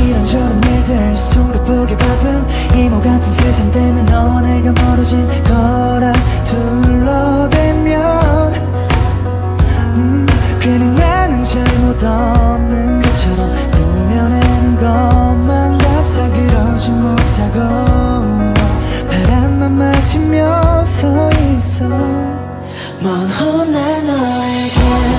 이런저런 일들 숨가쁘게 바쁜 이모 같은 세상 때문에 너와 내가 멀어진 거라 둘러대면 괜히 나는 잘못 없는 것처럼 누면하는 것만 같아 그러지 못하고 바람만 맞으며 서 있어 먼 훗날 너에게